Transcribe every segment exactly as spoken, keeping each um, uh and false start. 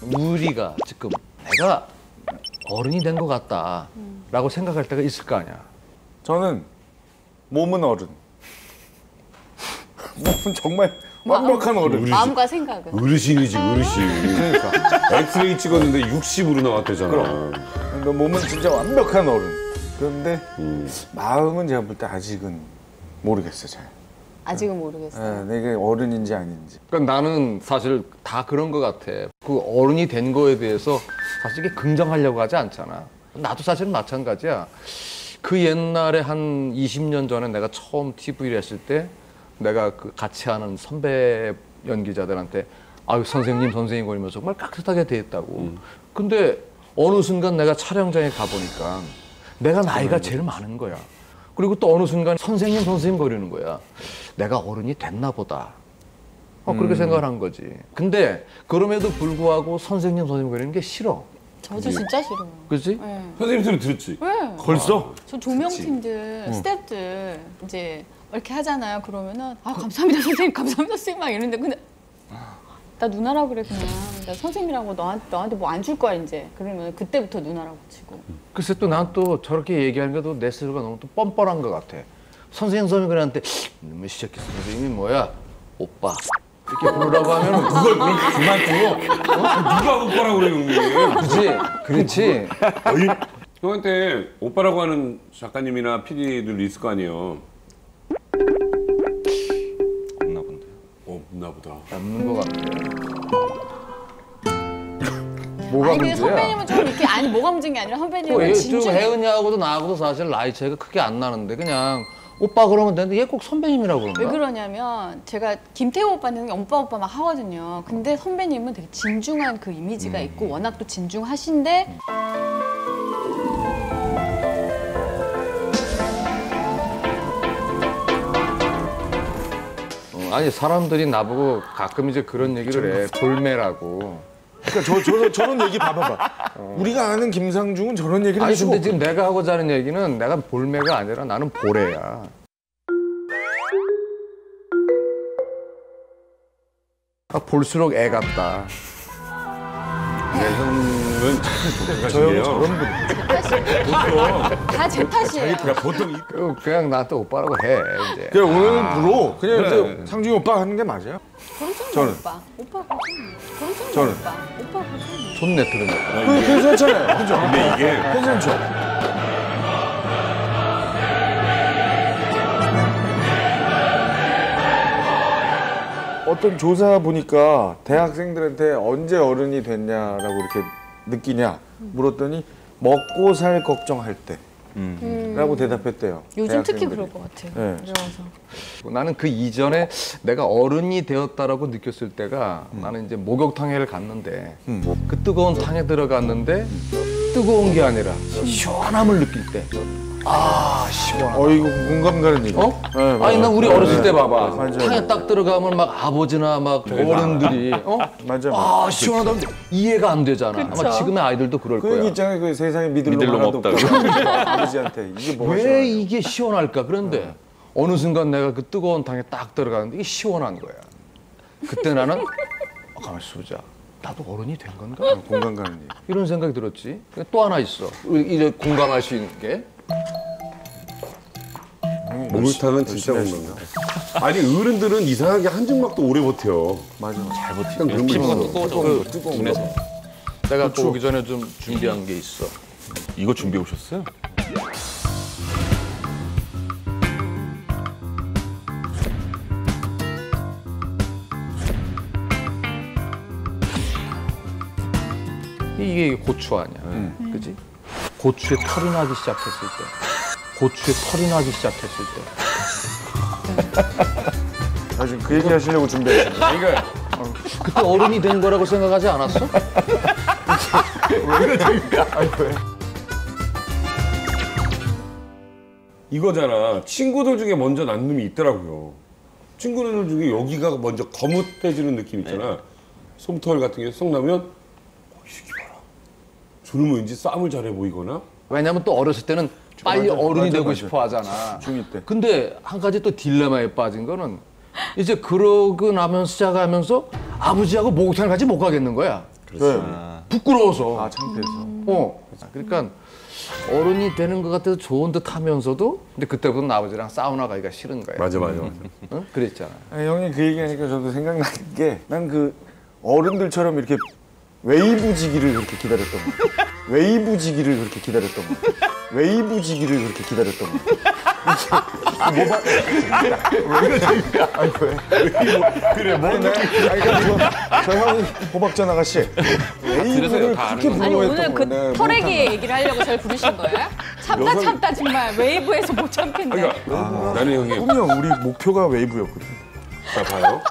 우리가 지금 내가 어른이 된 것 같다라고 생각할 때가 있을 거 아니야. 저는 몸은 어른. 몸은 정말 완벽한 어른. 어르신. 마음과 생각은. 어르신이지 어르신. 그러니까. 엑스레이 찍었는데 육십으로 나왔대잖아. 그러니까 몸은 진짜 완벽한 어른. 그런데 음. 마음은 제가 볼 때 아직은 모르겠어요, 잘. 아직은 모르겠어요. 네, 내게 어른인지 아닌지. 그러니까 나는 사실 다 그런 것 같아. 그 어른이 된 거에 대해서 사실 이게 긍정하려고 하지 않잖아. 나도 사실은 마찬가지야. 그 옛날에 한 이십 년 전에 내가 처음 티비를 했을 때 내가 그 같이 하는 선배 연기자들한테 아유 선생님 선생님 거리면서 정말 깍듯하게 대했다고. 음. 근데 어느 순간 내가 촬영장에 가보니까 내가 나이가 제일 많은 거야. 그리고 또 어느 순간 선생님 선생님 거리는 거야. 내가 어른이 됐나 보다. 어, 그렇게 음. 생각을 한 거지. 근데 그럼에도 불구하고 선생님 선생님 거리는 게 싫어. 저도 진짜 싫어요. 그렇지? 네. 선생님 소리 들었지? 네. 벌써? 저 조명팀들, 응. 스태프들 이제 이렇게 하잖아요. 그러면은 아 감사합니다 선생님, 감사합니다 선생님 막 이러는데 근데 나 누나라고 그래 그냥. 나 선생님이라고 너한테, 너한테 뭐 안 줄 거야 이제. 그러면 그때부터 누나라고 치고. 글쎄 또 난 또 저렇게 얘기하는 게 또 내 스스로가 너무 또 뻔뻔한 것 같아. 선생님 선생님한테 뭐 시작해 선생님이 뭐야? 오빠. 이렇게 부르라고 하면 그걸 그만 둬. 어? 누가 오빠라고 그래 형님. 그렇지, 그렇지. 어이? 형한테 오빠라고 하는 작가님이나 피디들 있을 거 아니에요. 없나 본데. 어, 없나 보다. 없는 것 같아. 뭐가 아니 근데 문제야? 선배님은 좀 이렇게 아니 뭐가 문제인 게 아니라 선배님은 어, 진짜 좀 혜은이하고도 나하고도 사실 나이 차이가 크게 안 나는데 그냥 오빠 그러면 되는데 얘 꼭 선배님이라고 그런가? 왜 그러냐면 제가 김태호 오빠는 오빠 오빠 막 하거든요. 근데 선배님은 되게 진중한 그 이미지가 음. 있고 워낙 또 진중하신데 어, 아니 사람들이 나보고 가끔 이제 그런 얘기를 해. 볼매라고. 그러니까 저, 저, 저런 얘기 봐봐봐. 어. 우리가 아는 김상중은 저런 얘기를 아니 할 수가 근데 지금 없거든. 내가 하고자 하는 얘기는 내가 볼매가 아니라 나는 보래야. 아, 볼수록 애 같다. 내 형은 참 저 형은 독특하시네요. 저런 분. 다 제 탓이에요. 그러니까 보통 이- 그- 그냥 나한테 오빠라고 해 이제. 그냥 오늘부로 그냥 그래. 이제 상중이 오빠 하는 게 맞아요. 그렇잖아요 저는. 오빠. 오빠 그렇잖아요. 그렇잖아요 저는. 오빠. 오빠 그렇잖아요. 좋네 들으니까. 그 괜찮잖아요. 그죠? 근데 이게 괜찮죠? 어떤 조사 보니까 대학생들한테 언제 어른이 됐냐라고 이렇게 느끼냐 물었더니 먹고 살 걱정할 때 음. 라고 대답했대요. 요즘 특히 대학생들이. 그럴 것 같아요. 네. 그래서 나는 그 이전에 내가 어른이 되었다라고 느꼈을 때가 나는 이제 목욕탕에를 갔는데 음. 그 뜨거운 탕에 들어갔는데 뜨거운 게 아니라 시원함을 느낄 때. 아 시원하다. 어 이거 공감 가는 얘기. 어? 네, 맞아요. 아니 나 우리 어렸을 때 봐봐. 맞아요. 탕에 딱 들어가면 막 아버지나 막 어른들이 어? 맞아. 아 시원하다 이해가 안 되잖아. 그쵸. 아마 지금의 아이들도 그럴 그 얘기 거야. 있잖아요. 그 세상에 믿을 믿을 놈 놈 하나도 없다고. 없다고. 아버지한테 이게 뭐가 왜 시원하냐. 이게 시원할까? 그런데 어느 순간 내가 그 뜨거운 탕에 딱 들어가는데 이게 시원한 거야. 그때 나는 아, 가만히 있어 보자. 나도 어른이 된 건가? 공감 가는 얘기. 이런 생각이 들었지. 또 하나 있어. 이제 공감할 수 있는 게. 목욕탕은 진짜 건강해. 아니 어른들은 이상하게 한 증막도 오래 버텨. 맞아. 잘 버티는 그런 거 피부가 있어. 두꺼워져. 뜨거운 눈에서. 내가 또 오기 전에 좀 준비한 게 있어. 이거 준비해 오셨어요? 이게 고추 아니야. 그지? 고추에 털이 나기 시작했을 때. 고추에 털이 나기 시작했을 때. 아, 지금 그 얘기 하시려고 준비했어요. 그러니까 그때 어른이 된 거라고 생각하지 않았어? 이거잖아. 친구들 중에 먼저 난 놈이 있더라고요. 친구들 중에 여기가 먼저 거뭇해지는 느낌 있잖아. 솜털 같은 게 쏙 나면 어, 이 새끼 봐라. 저놈은 왠지 싸움을 잘해 보이거나 왜냐면 또 어렸을 때는 빨리 맞아, 어른이 맞아, 되고 맞아. 싶어 하잖아. 중이 때. 근데 한 가지 또 딜레마에 빠진 거는 이제 그러고 나면 시작하면서 아버지하고 목욕탕을 같이 못 가겠는 거야. 네. 아, 부끄러워서. 아 창피해서. 어. 그러니까 어른이 되는 것 같아서 좋은 듯 하면서도 근데 그때부터 아버지랑 사우나 가기가 싫은 거야. 맞아 맞아 맞아. 응? 그랬잖아. 아니, 형님 그 얘기하니까 저도 생각나는 게 난 그 어른들처럼 이렇게 웨이브지기를 그렇게 기다렸던 거야. 웨이브지기를 그렇게 기다렸던 거야. 웨이브지기를 그렇게 기다렸던 거야. 이게 뭐가 아니 왜? 그래 뭐? 아니 나 그러니까 저 형이 호박전 아가씨 웨이브를 다 아는 그렇게 건데. 아니 오늘 부러워했던 그 거야. 털에게 얘기를 하려고 저를 부르신 거예요? 참다 참다 정말 웨이브에서 못 참겠네. 그러니까 나는 형이 분명 우리 목표가 웨이브였거든. 자 봐요.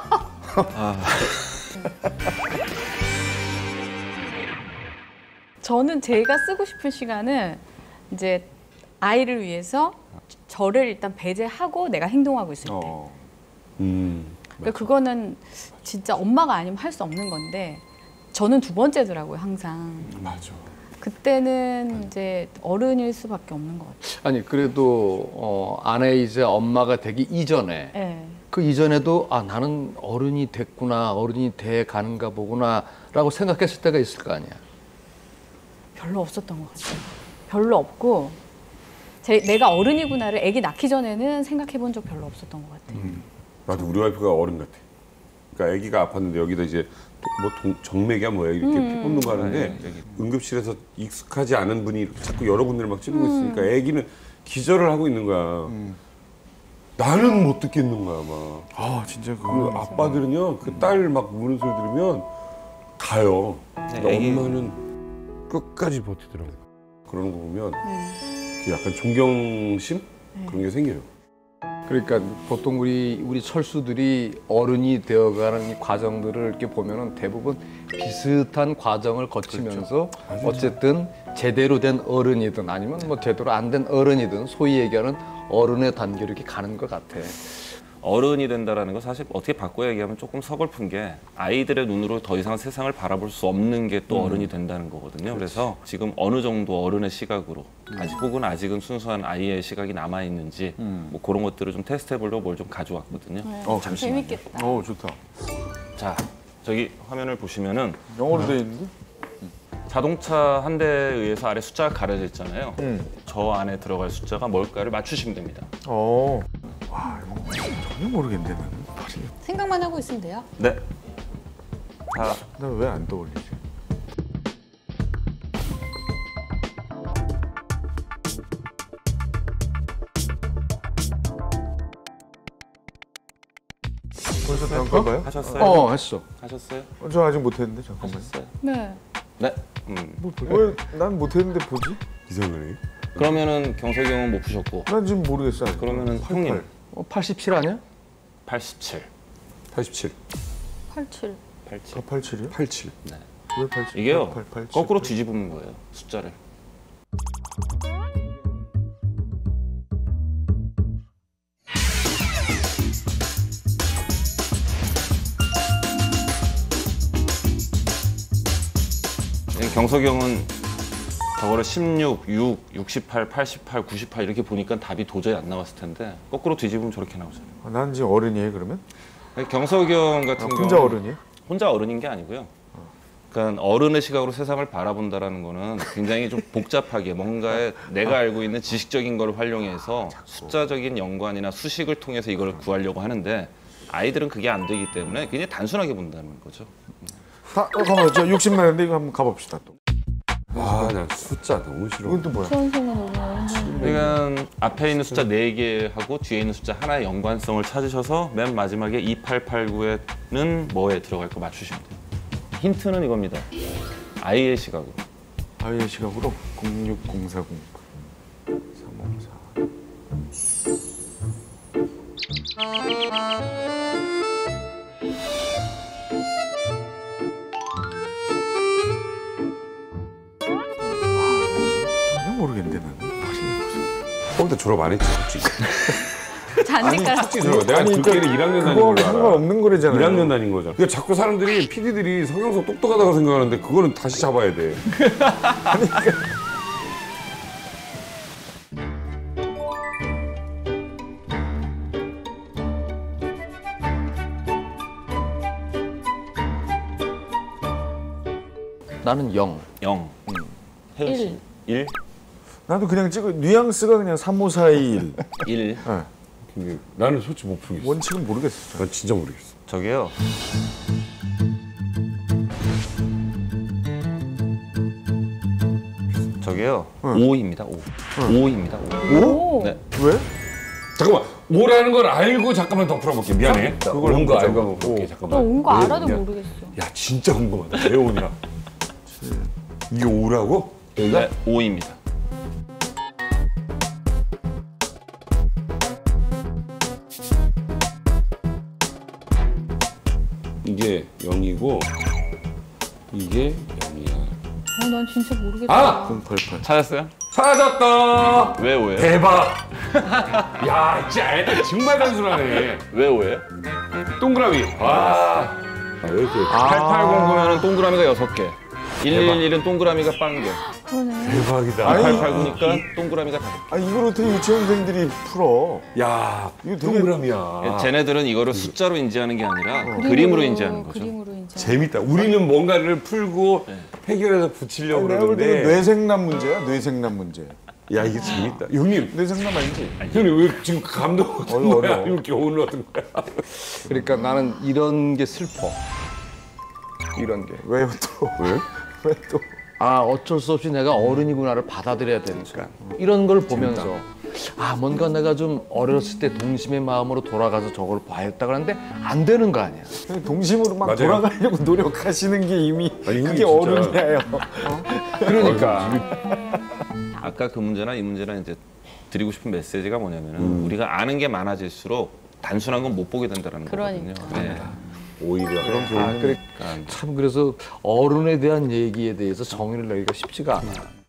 저는 제가 쓰고 싶은 시간은 이제 아이를 위해서 저를 일단 배제하고 내가 행동하고 있을 때. 어. 음. 그러니까 그거는 진짜 엄마가 아니면 할 수 없는 건데 저는 두 번째더라고요 항상. 맞아. 그때는 이제 어른일 수밖에 없는 것 같아요. 아니 그래도 어, 아내이자 엄마가 되기 이전에 네. 그 이전에도 아 나는 어른이 됐구나 어른이 돼 가는가 보구나라고 생각했을 때가 있을 거 아니야. 별로 없었던 것 같아요. 별로 없고 제, 내가 어른이구나를 아기 낳기 전에는 생각해 본 적 별로 없었던 것 같아요. 나도 우리 와이프가 어른 같아. 그러니까 아기가 아팠는데 여기다 이제 뭐 동, 정맥이야 뭐야 이렇게 피 뽑는 거 하는데 응급실에서 익숙하지 않은 분이 이렇게 자꾸 여러 군데를 막 찌르고 있으니까 아기는 기절을 하고 있는 거야. 나는 못 듣겠는 거야 막. 아 진짜 그 그거 아빠들은요 그 딸 막 우는 소리 들으면 가요. 근데 애기- 엄마는 끝까지 버티더라고. 그러는 거 보면 그 약간 존경심 그런 게 생겨요. 그러니까 보통 우리 우리 철수들이 어른이 되어가는 이 과정들을 이렇게 보면은 대부분 비슷한 과정을 거치면서 어쨌든 제대로 된 어른이든 아니면 뭐 제대로 안 된 어른이든 소위 얘기하는 어른의 단계로 이렇게 가는 것 같아. 어른이 된다라는 거 사실 어떻게 바꿔 얘기하면 조금 서글픈 게 아이들의 눈으로 더 이상 세상을 바라볼 수 없는 게 또 어른이 된다는 거거든요. 그래서 지금 어느 정도 어른의 시각으로 아직 혹은 아직은 순수한 아이의 시각이 남아 있는지 뭐 그런 것들을 좀 테스트해 보려고 뭘 좀 가져왔거든요. 어, 잠시만요. 재밌겠다. 어 좋다. 자, 저기 화면을 보시면은 영어로 돼 있는데? 자동차 한 대에 의해서 아래 숫자가 가려져 있잖아요. 응. 저 안에 들어갈 숫자가 뭘까를 맞추시면 됩니다. 어. 와 이거 전혀 모르겠는데 나는. 생각만 하고 있으면 돼요. 네. 자, 난 왜 안 떠올리지? 벌써 다음 건가요? 하셨어요? 어 했어. 하셨어요? 어, 저 아직 못했는데 잠깐만. 하셨어요? 네. 네. 음. 왜 난 못했는데 보지? 이상하네. 그러면은 경석이 형은 못 푸셨고 난 지금 모르겠어. 아직. 그러면은 팔십팔. 형님 어, 팔십칠 아니야? 팔십칠. 팔십칠. 팔칠. 팔칠. 아 팔십칠이요? 팔십칠. 네. 왜 팔십칠? 이게요. 팔, 팔십칠. 거꾸로 뒤집으면 거예요. 숫자를. 경석이 형은 저거를 십육, 육, 육십팔, 팔십팔, 구십팔 이렇게 보니까 답이 도저히 안 나왔을 텐데 거꾸로 뒤집으면 저렇게 나오잖아요. 아, 난 지금 어른이에요 그러면? 경석이 형 아, 같은 경우는 혼자 어른이에요? 혼자 어른인 게 아니고요. 그러니까 어른의 시각으로 세상을 바라본다라는 거는 굉장히 좀 복잡하게 뭔가에 내가 알고 있는 지식적인 걸 활용해서 숫자적인 연관이나 수식을 통해서 이걸 구하려고 하는데 아이들은 그게 안 되기 때문에 굉장히 단순하게 본다는 거죠. 다, 어, 잠깐만 저 욕심 나는데 이거 한번 가봅시다 또. 아, 나 숫자 너무 싫어. 이건 또 뭐야? 수원생은 오늘 그러니까 앞에 있는 숫자 네 개하고 뒤에 있는 숫자 하나의 연관성을 찾으셔서 맨 마지막에 이팔팔구에는 뭐에 들어갈 거 맞추시면 돼요. 힌트는 이겁니다. 아이의 시각으로. 아이의 시각으로 공육공사공 삼오사. 전혀 모르겠는데 나는. 거기다 졸업 안 했지, 솔직히. 잔디가락. 솔직히 졸업. 내가 아니, 그때는 그러니까 일 학년 다닌 그거하고 걸 알아. 상관없는 거래잖아요. 일 학년 다닌 거잖아. 그러니까 자꾸 사람들이 피디들이 성형석 똑똑하다고 생각하는데 그거는 다시 잡아야 돼. 나는 영. 영. 혜연 씨. 일. 나도 그냥 찍어 뉘앙스가 그냥 삼, 오, 사, 이, 일. 일. 네. 근데 나는 솔직히 못 풀겠어. 원칙은 모르겠어. 난 진짜 모르겠어. 저기요. 저기요. 오입니다. 오. 오입니다. 오. 오. 네. 왜? 잠깐만 오라는 걸 알고 잠깐만 더 풀어볼게. 미안해. 그걸 온 거 알고 볼게. 잠깐만. 온 거 왜 알아도 오냐? 모르겠어. 야 진짜 궁금하다. 왜 오냐? 이게 오라고? 여기가? 네. 오입니다. 이게 영이고 이게 영이야. 어, 난 진짜 모르겠다. 아! 공팔팔. 찾았어요? 찾았다. 왜 오예요? 대박. 야 진짜 애들 정말 단순하네. 왜 오예요? 동그라미. 와. 아, 왜 이렇게 팔팔공구면은 동그라미가 여섯 개. 일일일은 동그라미가 빵 개. 그러네. 대박이다. 아니, 팔팔구니까 동그라미가 다섯 아 이걸 어떻게 유치원생들이 풀어? 야 이거 되게- 동그라미야. 개. 쟤네들은 이거를 숫자로 인지하는 게 아니라 그림으로 인지하는 거죠. 그림으로 인지. 재밌다. 우리는 뭔가를 풀고 해결해서 붙이려고 내가 볼 때는 그러는데. 뇌생남 문제야. 뇌생남 문제. 야 이게 재밌다. 형님, 뇌생남 아니지? 형님 왜 지금 감동 얻은 어려워, 거야? 어려워. 이렇게 오늘 얻은 거야? 그러니까 나는 이런 게 슬퍼. 이런 게. 왜요 또? 왜? 왜 또? 아 어쩔 수 없이 내가 어른이구나를 받아들여야 되니까 이런 걸 보면서 아 뭔가 내가 좀 어렸을 때 동심의 마음으로 돌아가서 저걸 봐야겠다 그러는데 안 되는 거 아니야. 동심으로 막 맞아요. 돌아가려고 노력하시는 게 이미 아니, 그게 형님 진짜- 어른이에요. 그러니까 아까 그 문제나 이 문제나 이제 드리고 싶은 메시지가 뭐냐면은 우리가 아는 게 많아질수록 단순한 건 못 보게 된다는 거거든요. 그러니까. 네. 오히려 그런 아, 그래, 참 그래서 어른에 대한 얘기에 대해서 정의를 내기가 쉽지가 않아.